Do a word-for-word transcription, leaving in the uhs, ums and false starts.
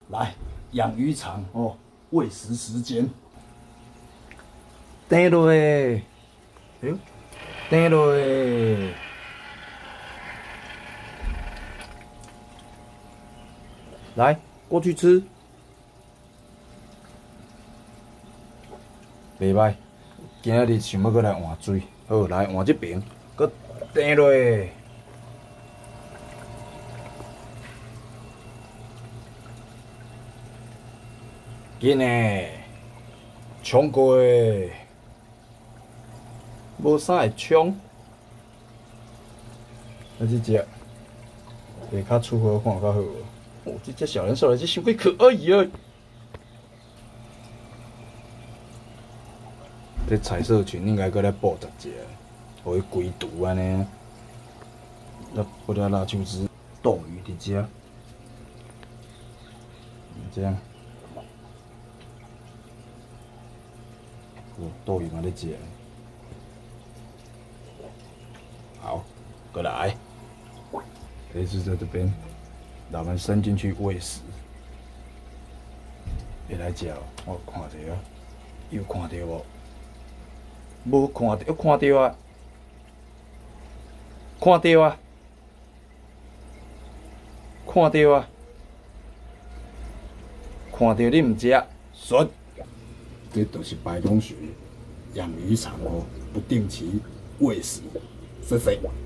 来，养鱼场哦，喂食时间。 等落诶，哎呦，等落诶。来，过去吃。袂歹，今仔日想要过来换水，好来换这边，搁等落。紧诶，冲过诶，无啥会冲。啊，这只下骹出好看较好哦。哦，这只小人兽来，这伤过可爱啊！这彩色裙应该搁来补十只，互伊归毒安尼。那或者辣椒汁、斗鱼伫遮，这样。哦，斗鱼嘛咧食。好，过来。这是在这边，把它们伸进去喂食。会来食哦，我看者啊，有看到无？无看到，看到啊！看到啊！看到啊！看到你唔食，损！这就是白龙穴养鱼场哦，不定期喂食，肥肥。